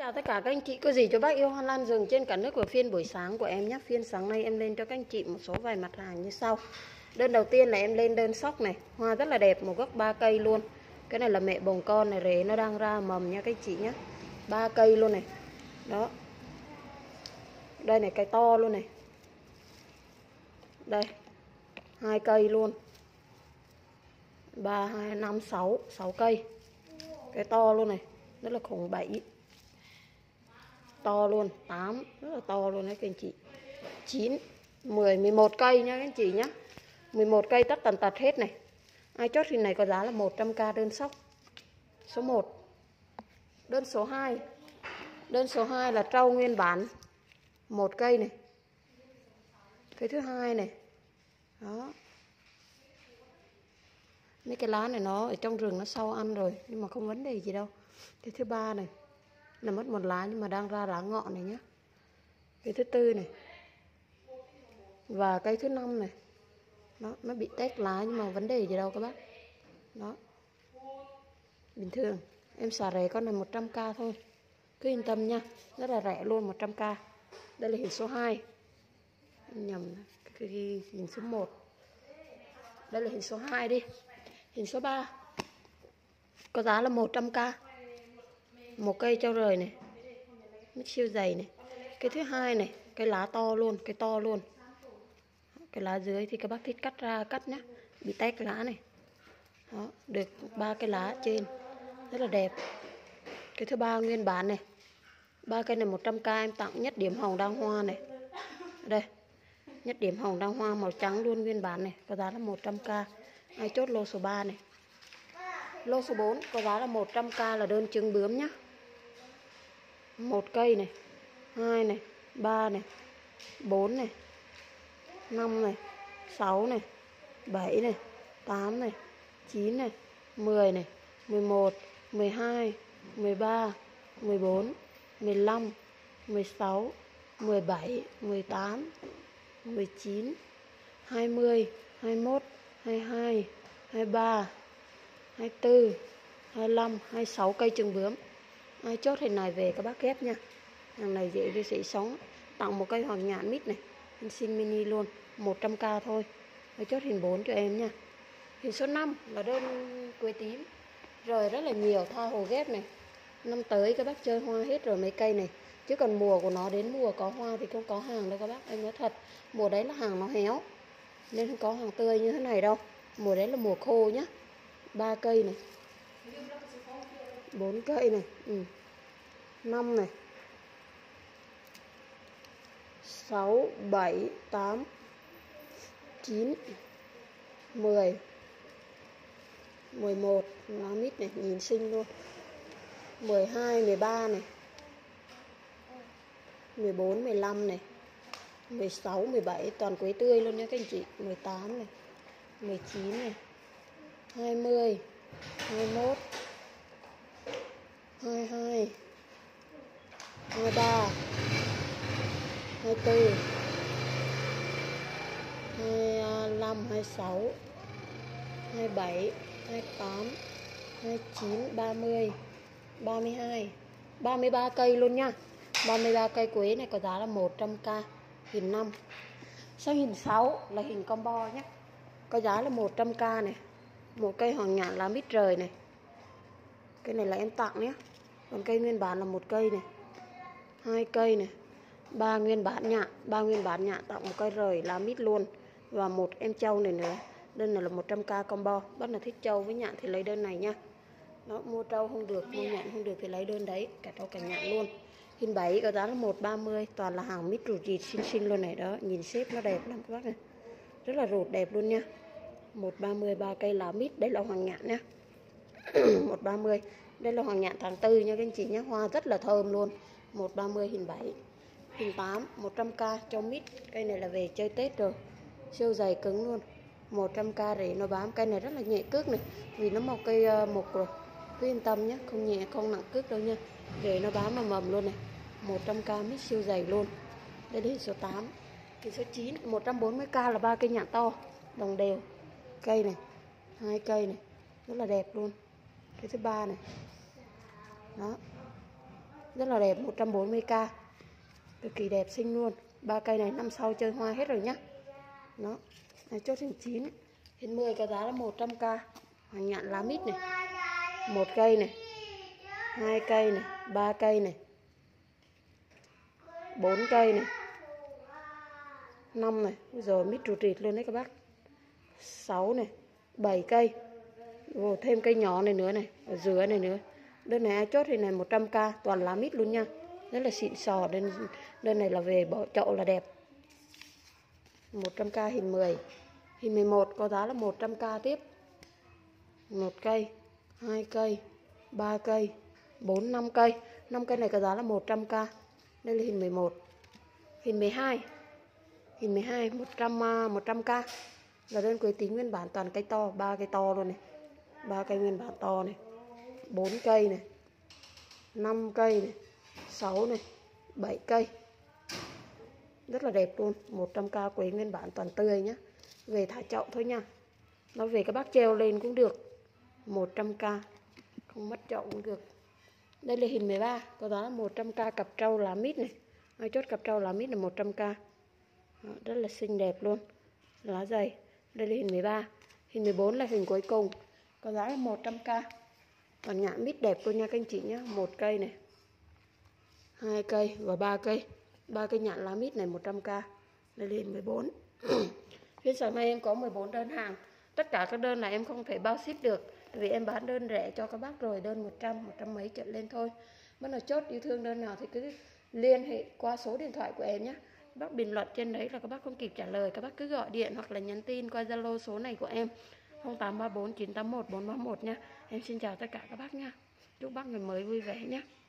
Chào tất cả các anh chị, cô dì chú bác yêu hoa lan rừng trên cả nước của phiên buổi sáng của em nhé. Phiên sáng nay em lên cho các anh chị một số vài mặt hàng như sau. Đơn đầu tiên là em lên đơn sóc này, hoa rất là đẹp, một gốc 3 cây luôn. Cái này là mẹ bồng con này, rễ nó đang ra mầm nha các anh chị nhé. 3 cây luôn này. Đó. Đây này, cây to luôn này. Đây. 2 cây luôn. 3 2 5 6, 6 cây. Cái to luôn này, rất là khủng. 7 to luôn, 8 rất là to luôn đấy các anh chị. 9 10 11 cây nha các anh chị nhé. 11 cây tất tần tật hết này. Ai chốt hình này có giá là 100k đơn sóc. Số 1. Đơn số 2. Đơn số 2 là trâu nguyên bản. 1 cây này. Cây thứ hai này. Đó. Mấy cái lá này nó ở trong rừng nó sau ăn rồi nhưng mà không vấn đề gì đâu. Cái thứ ba này là mất một lá nhưng mà đang ra lá ngọn này nhé. Cái thứ tư này và cây thứ 5 này. Đó, nó bị tét lá nhưng mà vấn đề gì đâu các bác. Đó. Bình thường. Em xả rẻ con này 100k thôi. Cứ yên tâm nha. Rất là rẻ luôn, 100k. Đây là hình số 2. Nhầm cái hình số 1. Đây là hình số 2 đi. Hình số 3 có giá là 100k. Một cây trâu rời này. Mít siêu dày này. Cái thứ hai này, cái lá to luôn, cái to luôn. Cái lá dưới thì các bác thích cắt ra cắt nhé. Bị tét lá này. Đó, được 3 cái lá trên. Rất là đẹp. Cái thứ ba nguyên bản này. 3 cây này 100k em tặng nhất điểm hồng đăng hoa này. Đây. Nhất điểm hồng đăng hoa màu trắng luôn nguyên bản này, có giá là 100k. Ai chốt lô số 3 này. Lô số 4 có giá là 100k là đơn trứng bướm nhá. 1 cây này, 2 này, 3 này, 4 này, 5 này, 6 này, 7 này, 8 này, 9 này, 10 này, 11, 12, 13, 14, 15, 16, 17, 18, 19, 20, 21, 22, 23, 24, 25, 26 cây trứng bướm. Ai chốt hình này về các bác ghép nha. Hàng này dễ sống. Tặng một cây hoàng nhạn mít này, xinh mini luôn, 100k thôi. Ai chốt hình 4 cho em nha. Hình số 5 là đơn quế tím. Rồi rất là nhiều, tha hồ ghép này. Năm tới các bác chơi hoa hết rồi mấy cây này. Chứ còn mùa của nó đến mùa có hoa thì không có hàng đâu các bác. Em nói thật, mùa đấy là hàng nó héo. Nên không có hàng tươi như thế này đâu. Mùa đấy là mùa khô nhá. 3 cây này. 4 cây này. 5 này. 6, 7, 8, 9, 10, 11. Lá mít này, nhìn xinh luôn. 12, 13 này. 14, 15 này. 16, 17 toàn quế tươi luôn nha các anh chị. 18 này, 19 này, 20, 21, 22, 23, 24, 25, 26, 27, 28, 29, 30, 32, 33 cây luôn nha. 33 cây quế này có giá là 100k. Hình 5. Sang hình 6 là hình combo nhé. Có giá là 100k này. Một cây hoàng nhạn lá mít rời này. Cây này là em tặng nhé. Còn cây nguyên bản là 1 cây này. 2 cây này. 3 nguyên bản nhạn. 3 nguyên bản nhạn tặng một cây rời lá mít luôn. Và một em trâu này nữa. Đơn này là 100k combo. Bác nào thích trâu với nhạn thì lấy đơn này nha. Nó mua trâu không được, mua nhạn không được thì lấy đơn đấy. Cả trâu cả nhạn luôn. Hình 7 có giá là 130. Toàn là hàng mít rụt rịt xinh luôn này đó. Nhìn xếp nó đẹp lắm các bác này. Rất là rụt đẹp luôn nha. 130 3 cây lá mít. Đây là hoàng nhạn nha. 130. Đây là hoàng nhạn tháng 4 nha các anh chị nhé. Hoa rất là thơm luôn. 130 hình 7. Hình 8 100k cho mít. Cây này là về chơi Tết rồi. Siêu dày cứng luôn. 100k để nó bám. Cây này rất là nhẹ cước này. Vì nó mọc cây mục rồi. Cứ yên tâm nhé. Không nhẹ không nặng cước đâu nha. Để nó bám mà mầm luôn này. 100k mít siêu dày luôn. Đây là hình số 8. Hình số 9 140k là 3 cây nhạn to. Đồng đều. Cây này. 2 cây này. Rất là đẹp luôn. Cái thứ ba này. Đó. Rất là đẹp, 140k. Cực kỳ đẹp xinh luôn. 3 cây này năm sau chơi hoa hết rồi nhá. Đó. Này chốt hình 9. Hình 10 có giá là 100k. Hoàng nhạn lá mít này. 1 cây này. 2 cây này, 3 cây này. 4 cây này. 5 này, rồi mít rụt rịt luôn đấy các bác. 6 này, 7 cây. Rồi thêm cây nhỏ này nữa này, ở dưới này nữa. Đơn này ai chốt thì này 100k, toàn lá mít luôn nha. Rất là xịn sò, đơn này là về bỏ chậu là đẹp. 100k hình 10. Hình 11 có giá là 100k tiếp. 1 cây, 2 cây, 3 cây, 4, 5 cây. 5 cây này có giá là 100k. Đây là hình 11. Hình 12. Hình 12 100k. Là đơn quế tính nguyên bản toàn cây to, 3 cây to luôn này. 3 cây nguyên bản to này. 4 cây này. 5 cây này. 6 này. 7 cây. Rất là đẹp luôn. 100k quế nguyên bản toàn tươi nhá. Về thả chậu thôi nha. Nó về các bác treo lên cũng được. 100k. Không mất chậu cũng được. Đây là hình 13. Có giá là 100k cặp trâu lá mít này. Ai chốt cặp trâu lá mít là 100k. Đó, rất là xinh đẹp luôn. Lá dày. Đây là hình 13. Hình 14 là hình cuối cùng. Có giá là 100k. Còn nhãn mít đẹp luôn nha các anh chị nhé. 1 cây này. 2 cây và 3 cây. 3 cây nhãn lá mít này 100k. Đây là hình 14. Phiên sáng nay em có 14 đơn hàng. Tất cả các đơn này em không thể bao ship được, vì em bán đơn rẻ cho các bác rồi, đơn 100, 100 mấy trở lên thôi. Bác nào chốt yêu thương đơn nào thì cứ liên hệ qua số điện thoại của em nhé. Bác bình luận trên đấy là các bác không kịp trả lời, các bác cứ gọi điện hoặc là nhắn tin qua Zalo số này của em 0834 981 431 nha. Em xin chào tất cả các bác nha. Chúc bác ngày mới vui vẻ nhé.